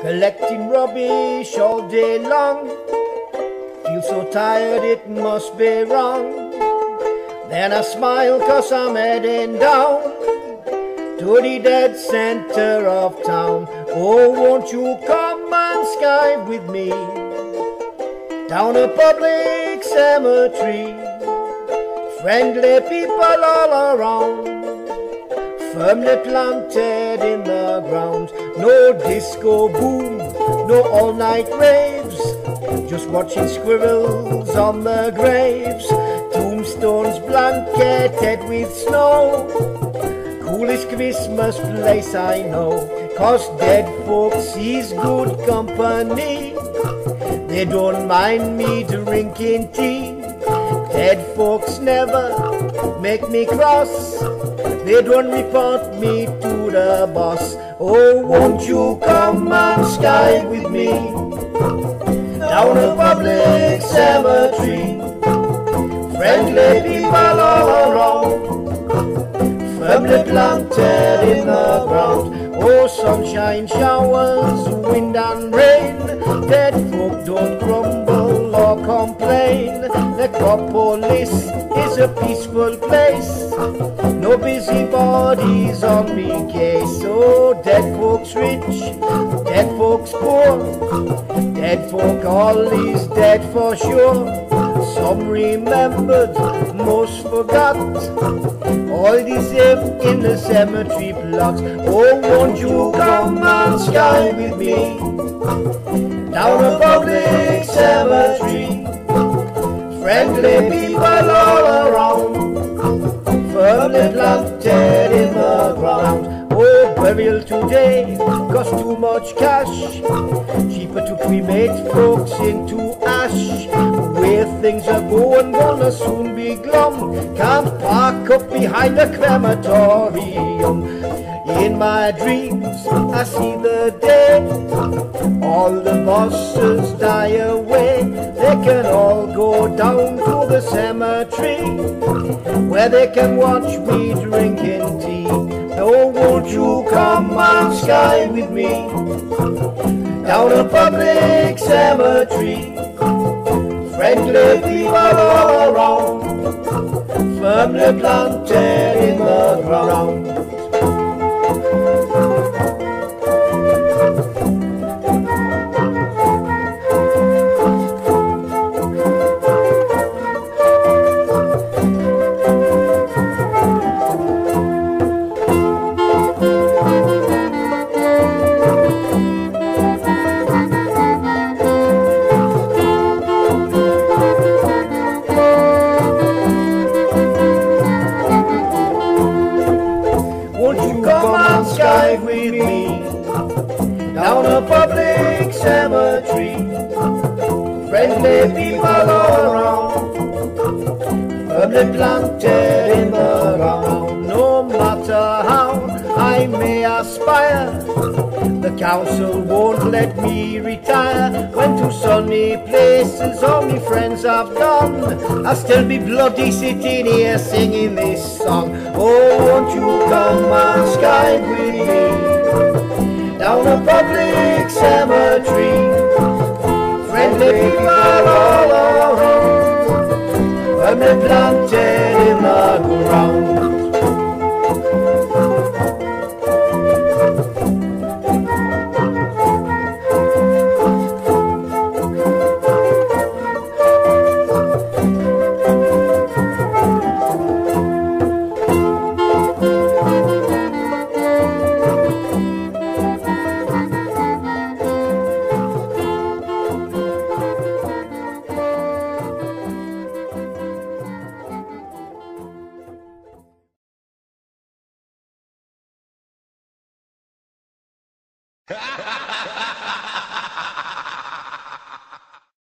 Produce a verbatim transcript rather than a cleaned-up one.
collecting rubbish all day long. Feel so tired it must be wrong. Then I smile cause I'm heading down to the dead center of town. Oh, won't you come and sky with me down a public cemetery? Friendly people all around, firmly planted in the ground. No disco boom, no all-night raves, just watching squirrels on the graves. Tombstones blanketed with snow, coolest Christmas place I know. Cause dead folks is good company, they don't mind me drinking tea. Dead folks never make me cross, they don't report me to the boss. Oh, won't you come and sky with me down a public cemetery? Friendly people all around, firmly planted in the ground. Oh, sunshine, showers, wind and rain, dead folk don't grumble or complain. Necropolis is a peaceful place, no busybodies on me case. Oh, dead folks rich, dead folks poor, dead folk all is dead for sure. Some remembered, most forgot, all these live in the cemetery plots. Oh, won't you come and sky with me down a public cemetery? Friendly people all around, firmly planted in the ground. Oh, burial today cost too much cash, cheaper to cremate folks into ash. Where things are going, gonna soon be glum, can't park up behind a crematorium. In my dreams I see the day all the bosses die away. They can all go down to the cemetery where they can watch me drinking tea. Oh, won't you come and sky with me down a public cemetery? Friendly people all around, firmly planted in the ground. Sky with me down a public cemetery. Friendly people all around, firmly planted in the ground. No matter how I may aspire, the council won't let me retire. When to sunny places all my friends have gone, I'll still be bloody sitting here singing this song. Oh, won't you come and sky with me down a public cemetery? Friendly people all around, firmly planted in the ground. Ha ha ha ha ha!